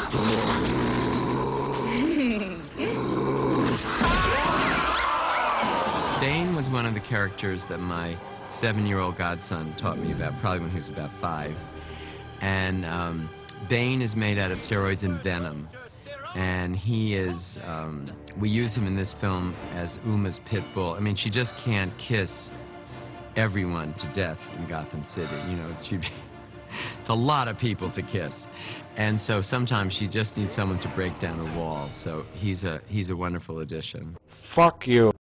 Bane was one of the characters that my 7-year-old godson taught me about, probably when he was about 5. And Bane is made out of steroids and venom. And he is, we use him in this film as Uma's pit bull. I mean, she just can't kiss everyone to death in Gotham City. You know, it's a lot of people to kiss. And so sometimes she just needs someone to break down a wall. So he's a wonderful addition. Fuck you.